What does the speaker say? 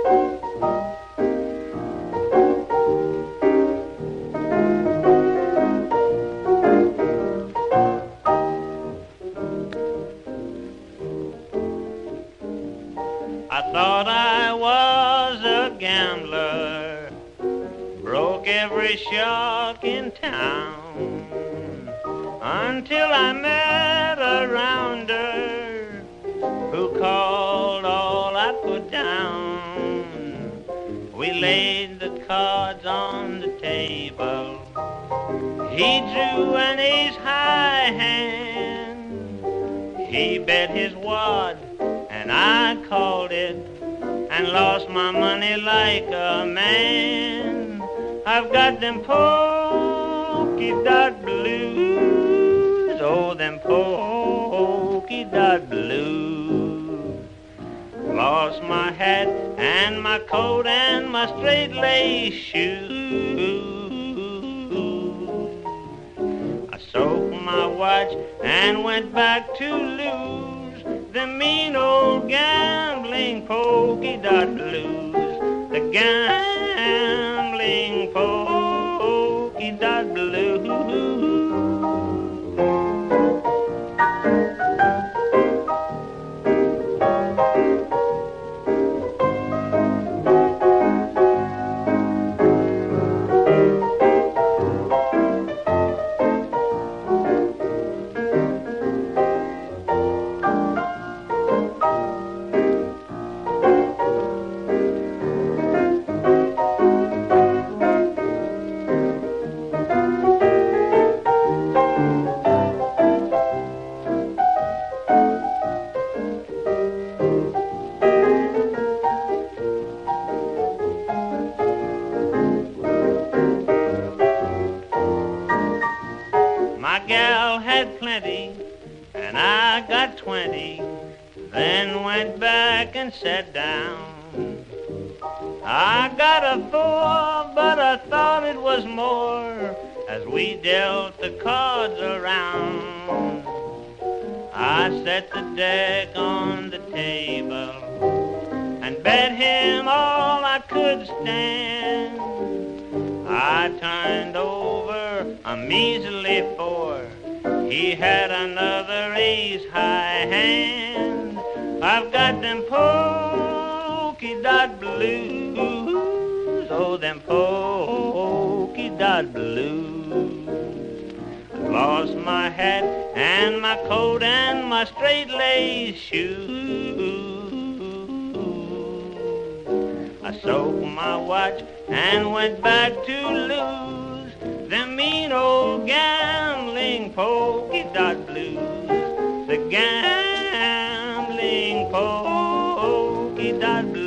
I thought I was a gambler, broke every shark in town, until I met a rounder who called all I put down. We laid the cards on the table. He drew an ace-high hand. He bet his wad and I called it and lost my money like a man. I've got them polka-dot blues, oh, them polka-dot blues. Lost my hat and my coat and my straight-lace shoes. I soaked my watch and went back to lose the mean old gambling polka-dot blues, the gambling polka-dot blues. My gal had plenty, and I got 20, then went back and sat down. I got a 4, but I thought it was more as we dealt the cards around. I set the deck on the table and bet him all I could stand. I turned over a measly 4. He had another ace-high hand. I've got them polka-dot blues, oh, them polka-dot blues. I lost my hat and my coat and my straight-lace shoes. I soaked my watch and went back to lose them mean old gambling polka-dot blues, the gambling polka-dot blues.